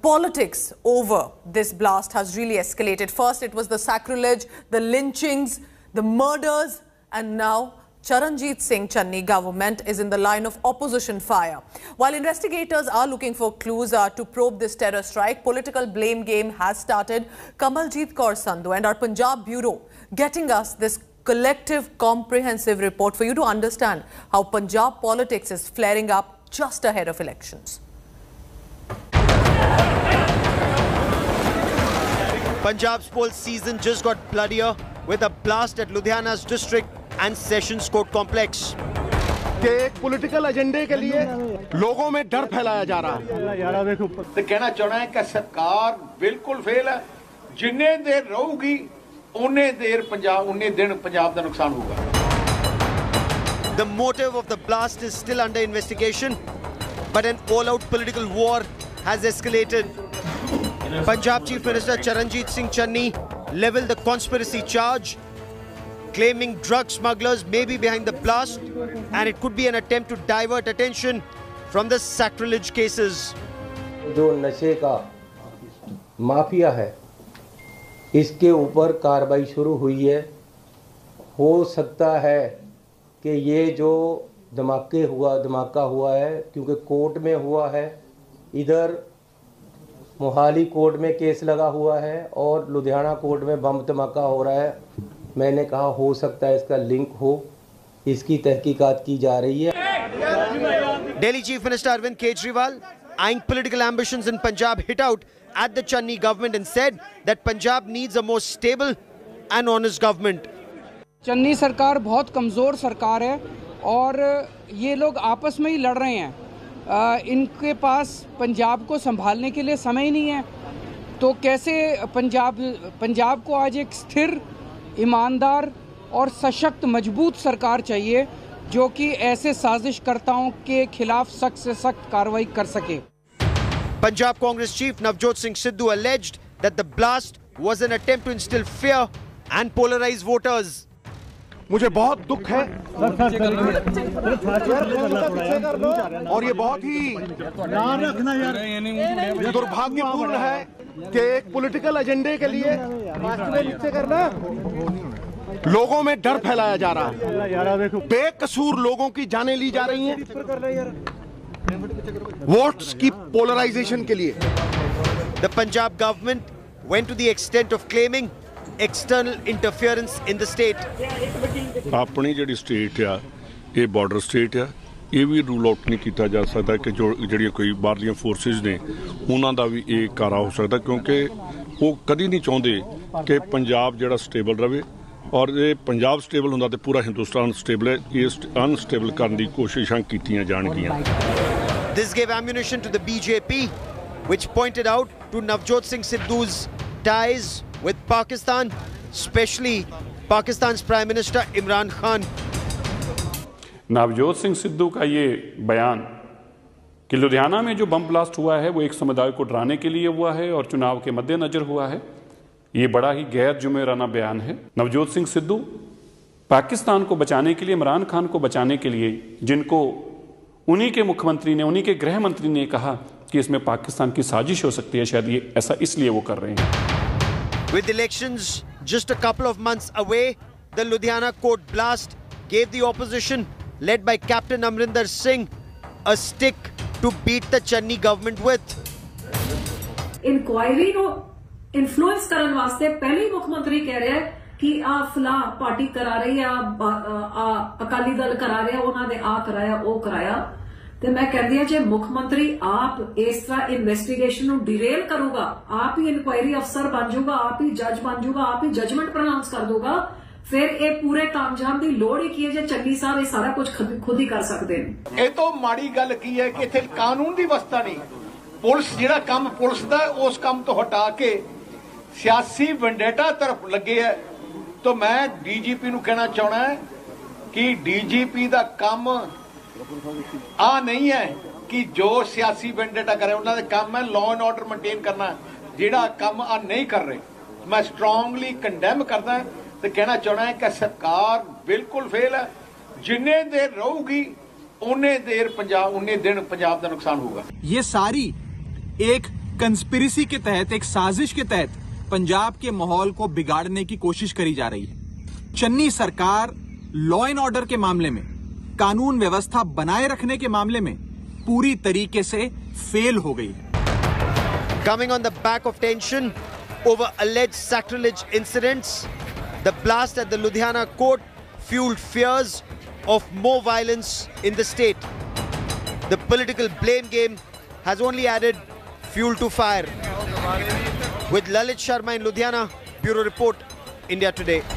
politics over this blast has really escalated. First, it was the sacrilege, the lynchings, the murders, and now Charanjit Singh Channi government is in the line of opposition fire. While investigators are looking for clues to probe this terror strike, political blame game has started. Kamaljeet Kaur Sandhu and our Punjab Bureau getting us this collective comprehensive report for you to understand how Punjab politics is flaring up just ahead of elections. Punjab's poll season just got bloodier with a blast at Ludhiana's district and Sessions Court complex. कि एक political एजेंडे के लिए लोगों में डर फैलाया जा रहा है। तो कहना चाहना है कि सरकार बिल्कुल फेल है। जिन्ने देर रहूगी उन्ने दिन पंजाब का नुकसान होगा। The motive of the blast is still under investigation, but an all-out political war has escalated. Punjab Chief Minister Charanjit Singh Channi leveled the conspiracy charge, claiming drug smugglers may be behind the blast and it could be an attempt to divert attention from the sacrilege cases. जो नशे का mafia है, इसके ऊपर कार्रवाई शुरू हुई है। हो सकता है कि ये जो धमाका हुआ है, क्योंकि कोर्ट में हुआ है, इधर मोहाली कोर्ट में केस लगा हुआ है और लुधियाना कोर्ट में बम धमाका हो रहा है। मैंने कहा हो सकता है इसका लिंक हो, इसकी तहकीकात की जा रही है। Delhi Chief Minister Arvind Kejriwal, eyeing political ambitions in Punjab, hit out at the Channi government and said that Punjab needs a more stable and honest government. Channi सरकार बहुत कमज़ोर सरकार है और ये लोग आपस में ही लड़ रहे हैं। इनके पास पंजाब को संभालने के लिए समय ही नहीं है। तो कैसे पंजाब को आज एक स्थिर, ईमानदार और सशक्त मजबूत सरकार चाहिए जो कि ऐसे साजिशकर्ताओं के खिलाफ सख्त से सख्त कार्रवाई कर सके। Punjab Congress Chief Navjot Singh Sidhu alleged that the blast was an attempt to instill fear and polarize voters. मुझे बहुत दुख है और ये बहुत ही दुर्भाग्यपूर्ण है कि एक पॉलिटिकल एजेंडे के लिए लोगों में डर फैलाया जा रहा है। बेकसूर लोगों की जानें ली जा रही हैं वोट्स की पोलराइजेशन के लिए। The Punjab government went to the extent of claiming external interference in the state. अपनी जिहड़ी स्टेट आ, ये बॉर्डर स्टेट आ, ये भी रूल आउट नहीं किया जा सकता कि जो जिहड़ियां कोई बाहरलियां फोर्सेस ने उन्हां दा भी एक कारा हो सकता, क्योंकि वो कदी नहीं चाहते कि पंजाब जिहड़ा स्टेबल रहे और ये पंजाब स्टेबल हुंदा ते पूरा हिंदुस्तान स्टेबल है। ये अनस्टेबल करने की कोशिशां कीतियां जाणगियां। This gave ammunition to the BJP, which pointed out to Navjot Singh Sidhu's ties with Pakistan, especially Pakistan's Prime Minister Imran Khan. Navjot Singh Sidhu का ये बयान कि लुधियाना में जो बम ब्लास्ट हुआ है वो एक समुदाय को डराने के लिए हुआ है और चुनाव के मद्देनजर हुआ है, ये बड़ा ही गैर जुमेराना बयान है। नवजोत सिंह सिद्धू पाकिस्तान को बचाने के लिए, इमरान खान को बचाने के लिए, जिनको उन्हीं के मुख्यमंत्री ने, उन्हीं के गृह मंत्री ने कहा कि इसमें पाकिस्तान की साजिश हो सकती है, शायद ये ऐसा इसलिए वो कर रहे हैं। With elections just a couple of months away, the Ludhiana court blast gave the opposition, led by Captain Amrinder Singh, a stick to beat the Channi government with. Inquiry को इन्फ्लुएंस करने वास्ते पहले ही मुख्यमंत्री कह रहे हैं कि आ फला पार्टी करा रही है, अकाली दल करा रहे हैं, उन्होंने आ कराया वो कराया। तो मैं कहती हूं जे मुख्यमंत्री आप इस तरह इन्वेस्टिगेशन को डिरेल करूगा, आप ही इंक्वायरी अफसर बन जाऊगा, आप ही जज बन जाऊगा, आप ही जजमेंट प्रोनाउंस कर दूगा, फिर ये पूरे कामजाम की लोड़ ही की है जे चन्नी साहब ये सारा कुछ खुद ही कर सकते हैं। ये तो माड़ी गल की है कि इत्थे कानून की व्यवस्था नहीं, पुलिस जिहड़ा काम पुलिस दा उस काम तो हटा के सियासी वेंडेटा तरफ लगे है। तो मैं डीजीपी नूं कहना चाहना है कि डीजीपी दा काम आ नहीं है कि जो सियासी वेंडेटा करे, उन्होंने काम है लॉ एंड ऑर्डर मेनटेन करना, जिहड़ा काम आ नहीं कर रहे। मैं स्ट्रांगली कंडेम करदा है तो कहना चाहना है कि सरकार बिल्कुल फेल है। जिन्ने देर रहूगी उन्ने दिन पंजाब का नुकसान होगा। ये सारी एक कंस्पिरेसी के तहत, एक साजिश के तहत पंजाब के माहौल को बिगाड़ने की कोशिश करी जा रही है। चन्नी सरकार लॉ एंड ऑर्डर के मामले में, कानून व्यवस्था बनाए रखने के मामले में पूरी तरीके से फेल हो गई है। Coming on the back of tension over alleged sacrilege incidents, the blast at the Ludhiana court fueled fears of more violence in the state. The political blame game has only added fuel to fire. With Lalit Sharma in Ludhiana, Bureau Report, India Today.